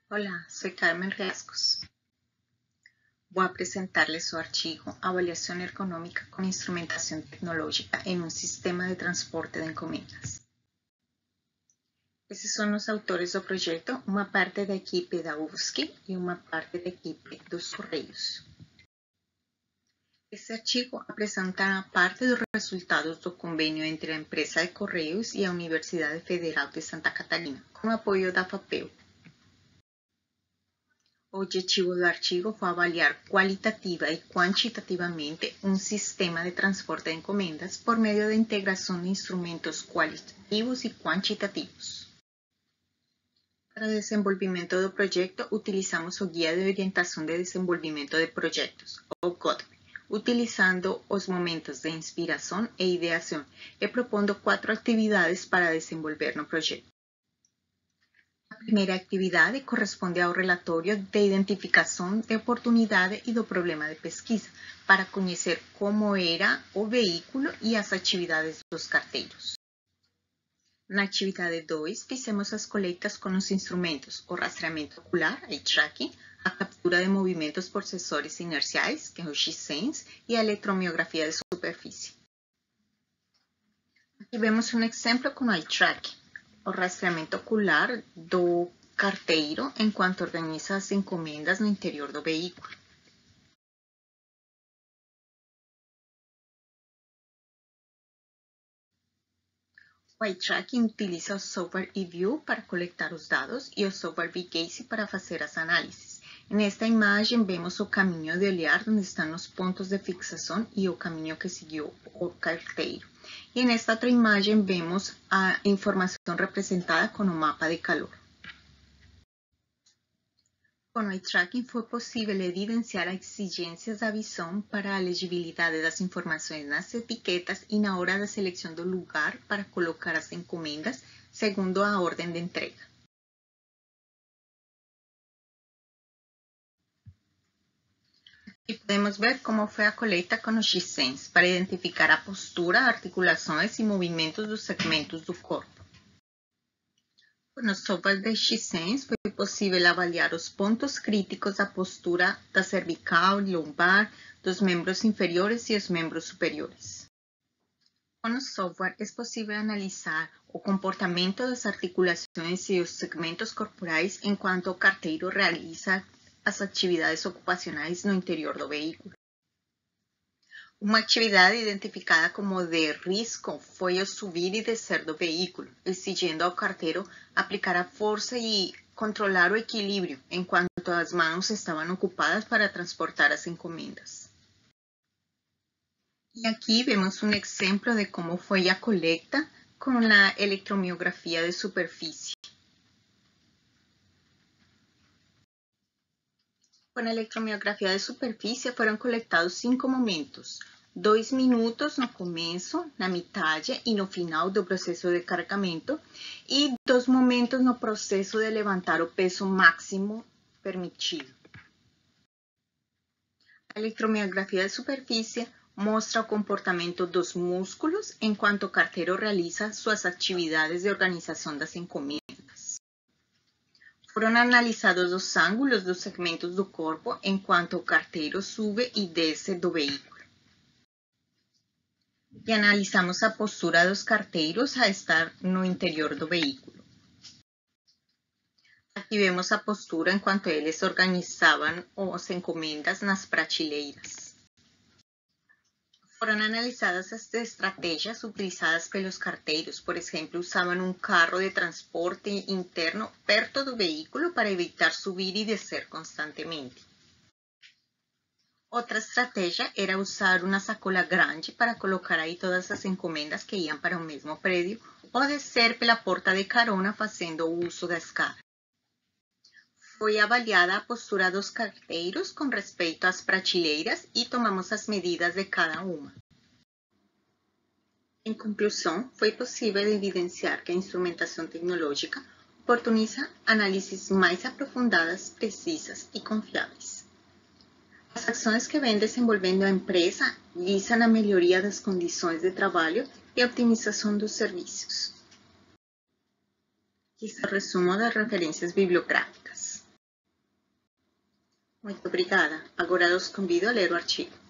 Hola, soy Carmen Riascos. Voy a presentarles su archivo Avaliación Ergonómica con Instrumentación Tecnológica en un Sistema de Transporte de Encomendas. Esses são os autores do projeto, uma parte da equipe da UFSC e uma parte da equipe dos Correios. Esse artigo apresenta parte dos resultados do convênio entre a empresa de Correios e a Universidade Federal de Santa Catarina, com apoio da FAPEL. O objetivo do artigo foi avaliar qualitativa e quantitativamente um sistema de transporte de encomendas por meio da integração de instrumentos qualitativos e quantitativos. Para o desenvolvimento do projeto, utilizamos o Guia de Orientação de Desenvolvimento de Projetos, o GODP, utilizando os momentos de inspiração e ideação e propondo 4 atividades para desenvolver no projeto. A primeira atividade corresponde ao relatório de identificação de oportunidade e do problema de pesquisa, para conhecer como era o veículo e as atividades dos carteiros. Na atividade 2, fizemos as coletas com os instrumentos, o rastreamento ocular, eye tracking, a captura de movimentos por sensores inerciais, que é o X-Sense, e a eletromiografia de superfície. Aqui vemos um exemplo com o eye tracking. O rastreamento ocular do carteiro enquanto organiza as encomendas no interior do veículo. O eye tracking utiliza o software eView para coletar os dados e o software VGaze para fazer as análises. Nesta imagem vemos o caminho de olhar onde estão os pontos de fixação e o caminho que seguiu o carteiro. E nesta outra imagem vemos a informação representada com o mapa de calor. Com o eye tracking foi possível evidenciar as exigências da visão para a legibilidade das informações nas etiquetas e na hora da seleção do lugar para colocar as encomendas segundo a ordem de entrega. E podemos ver como foi a coleta com o X-Sense para identificar a postura, articulações e movimentos dos segmentos do corpo. Com o software de X-Sense foi possível avaliar os pontos críticos da postura da cervical, lombar, dos membros inferiores e os membros superiores. Com o software é possível analisar o comportamento das articulações e os segmentos corporais enquanto o carteiro realiza as atividades ocupacionais no interior do veículo. Uma atividade identificada como de risco foi o subir e descer do veículo, exigindo ao carteiro aplicar a força e controlar o equilíbrio, enquanto as mãos estavam ocupadas para transportar as encomendas. E aqui vemos um exemplo de como foi a coleta com a eletromiografia de superfície. Com a eletromiografia de superfície foram coletados 5 momentos, 2 minutos no começo, na metade e no final do processo de carregamento e 2 momentos no processo de levantar o peso máximo permitido. A eletromiografia de superfície mostra o comportamento dos músculos enquanto o carteiro realiza suas atividades de organização das encomendas. Foram analisados os ângulos dos segmentos do corpo enquanto o carteiro sube e desce do veículo. E analisamos a postura dos carteiros a estar no interior do veículo. Aqui vemos a postura enquanto eles organizavam as encomendas nas prateleiras. Foram analisadas as estratégias utilizadas pelos carteiros, por exemplo, usavam um carro de transporte interno perto do veículo para evitar subir e descer constantemente. Outra estratégia era usar uma sacola grande para colocar aí todas as encomendas que iam para o mesmo prédio ou descer pela porta de carona fazendo o uso da escada. Foi avaliada a postura dos carteiros com respeito às prateleiras e tomamos as medidas de cada uma. Em conclusão, foi possível evidenciar que a instrumentação tecnológica oportuniza análises mais aprofundadas, precisas e confiáveis. As ações que vem desenvolvendo a empresa visam a melhoria das condições de trabalho e a otimização dos serviços. Aqui está o resumo das referências bibliográficas. Muito obrigada. Agora os convido a ler o artigo.